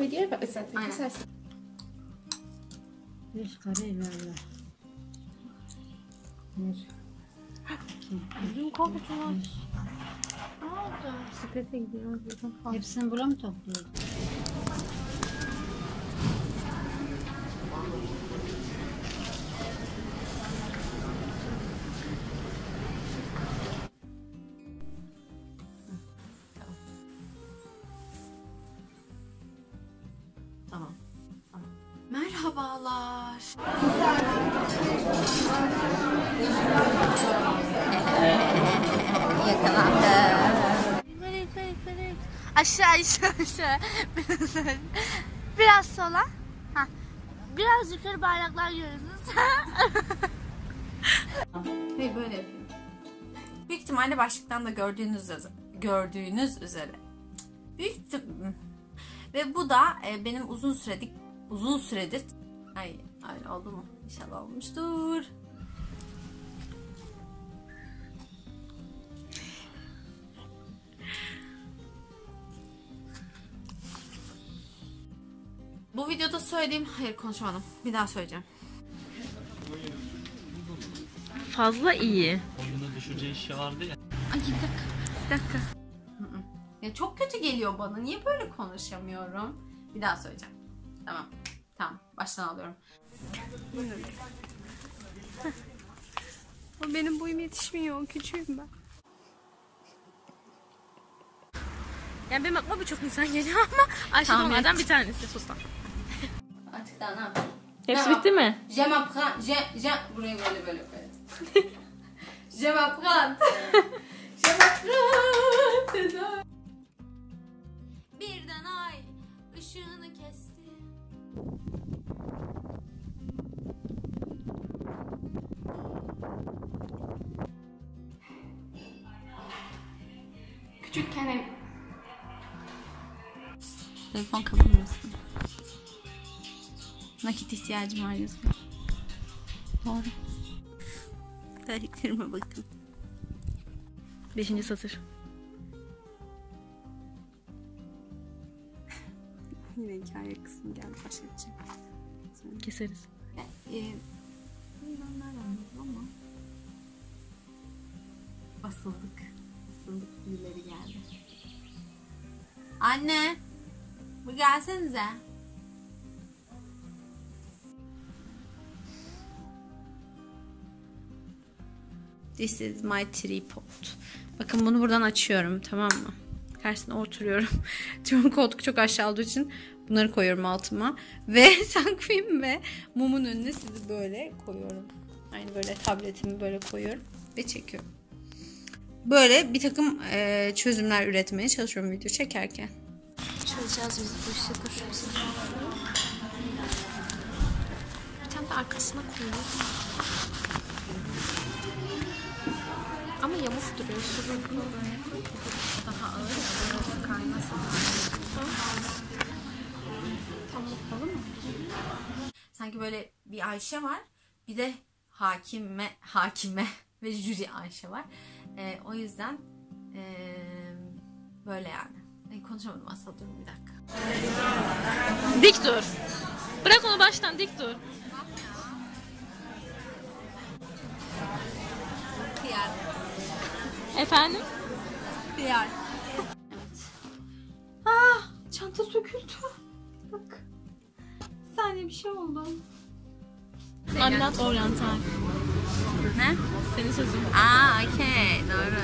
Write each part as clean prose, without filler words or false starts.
videoya bak zaten. Aynen. Kesersin. Bir kare ilerle. Bir. Bizim kokutular. Ne oldu? Bisiklete gidiyoruz. Hepsini bula mı topluyoruz? Tamam. Merhabalar. Yakalandı. Aşağı. Biraz sola. Hah. Biraz yukarı bayraklar görüyorsunuz. Hey, böyle yapayım. Büyük ihtimalle başlıktan da gördüğünüz üzere. Ve bu da benim uzun süredir ay oldu mu? İnşallah olmuştur. Bu videoda söyleyeyim. Hayır, konuşamadım. Bir daha söyleyeceğim. Fazla iyi. Oyunu düşüreceği şey vardı ya. Ay, bir dakika. Ya çok kötü geliyor bana. Niye böyle konuşamıyorum? Bir daha söyleyeceğim. Tamam. Baştan alıyorum. O benim boyum yetişmiyor. Küçüğüm ben. Yani benim aklıma birçok insan geliyor ama Ayşe de onlardan bir tanesi. Sus lan. Artık daha ne yapayım? Hepsi bitti mi? Je m'apprends. Burayı böyle. Je m'apprends. Birden ay ışığını kesti. Küçükken Telefon kapanmasın. Nakit ihtiyacım var yazıyor. Doğru. Terliklerime bakın. 5. satır. Yine hikaye kısmı geldi. Başka bir şey. Keseriz. Ben nereden bildim ama basıldık birileri geldi. Anne, bu gelsenize. This is my tripod. Bakın, bunu buradan açıyorum, tamam mı? Karşısına oturuyorum. Çünkü koltuk çok aşağı olduğu için bunları koyuyorum altıma. Ve takvim ve mumun önüne sizi böyle koyuyorum. Aynı böyle tabletimi böyle koyuyorum ve çekiyorum. Böyle bir takım çözümler üretmeye çalışıyorum video çekerken. Çalacağız biz bu işi. Dur. Bir tane de arkasına koyuyor. Ama yamuk duruyor. Daha ağır ya, kaynasın. Tam bakalım mı? Sanki böyle bir Ayşe var, bir de hakime ve jüri Ayşe var. O yüzden böyle yani. Konuşamadım aslında, durun bir dakika. Dik dur. Bırak onu, baştan dik dur. Kıyar. Efendim? Kıyar. Evet. Çanta söküldü. Bak. Bir saniye, bir şey oldu. Anlat oryantal. Ne? Senin sözün. Okey, doğru.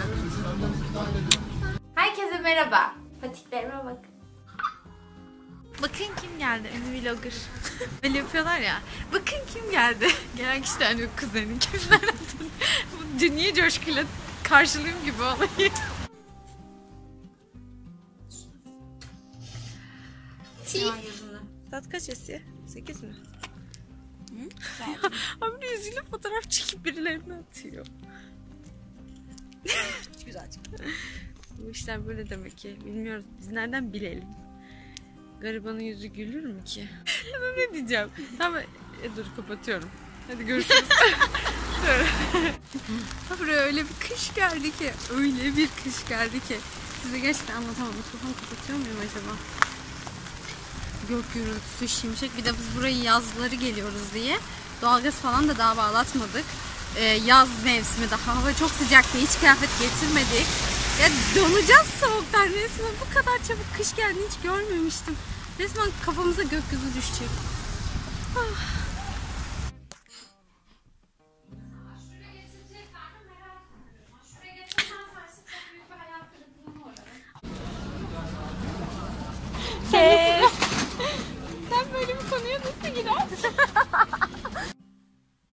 Herkese merhaba. Patiklerime bakın. Bakın kim geldi, ünlü vlogger. Böyle yapıyorlar ya. Bakın kim geldi. Gelen kişi de hani kuzenin kimler. Bu dünya coşkuyla karşılayayım gibi olayı. Saat kaç esiyor? 8 mi? Abi yüzüyle fotoğraf çekip birilerine atıyor. Güzel çıktı. Bu işler böyle demek ki. Bilmiyoruz. Biz nereden bilelim? Garibanın yüzü gülür mü ki? Ne diyeceğim? Tamam. Dur, kapatıyorum. Hadi görüşürüz. Buraya öyle bir kış geldi ki. Öyle bir kış geldi ki. Size gerçekten anlatamam. Mikrofonu kapatıyor muyum acaba? gök gürültüsü, şimşek. Bir de biz burayı yazları geliyoruz diye doğalgaz falan da daha bağlatmadık. Yaz mevsimi, daha hava çok sıcaktı, hiç kıyafet getirmedik. Ya donacağız soğuktan resmen. Bu kadar çabuk kış geldi, hiç görmemiştim. Resmen kafamıza gökyüzü düşecek. Ah.